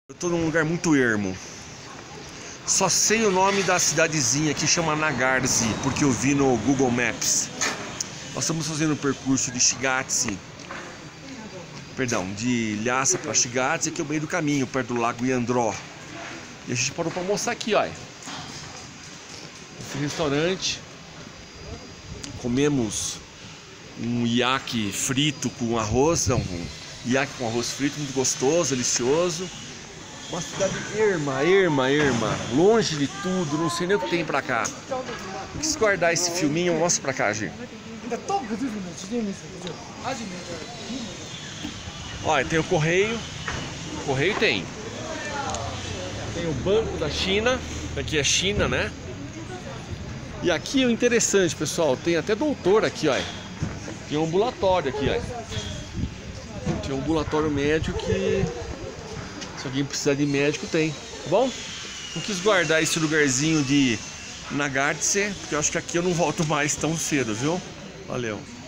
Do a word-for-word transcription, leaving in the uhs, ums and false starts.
Eu tô num lugar muito ermo. Só sei o nome da cidadezinha que chama Nagarzi, porque eu vi no Google Maps. Nós estamos fazendo o percurso de Shigatse, perdão, de Lhasa para Shigatse, que é o meio do caminho, perto do Lago Yandró. E a gente parou para almoçar aqui, ó. Esse restaurante. Comemos um iaque frito com arroz, não, um iaque com arroz frito, muito gostoso, delicioso. Uma cidade erma, erma, erma, longe de tudo, não sei nem o que tem pra cá. Quis guardar esse filminho, mostra pra cá, Gi. Olha, tem o correio, o correio tem. Tem o Banco da China, aqui é China, né? E aqui é o interessante, pessoal, tem até doutor aqui, ó. Tem um ambulatório aqui, ó. Tem um ambulatório médico que... se alguém precisar de médico, tem, tá bom? Não quis guardar esse lugarzinho de Nagartse, porque eu acho que aqui eu não volto mais tão cedo, viu? Valeu!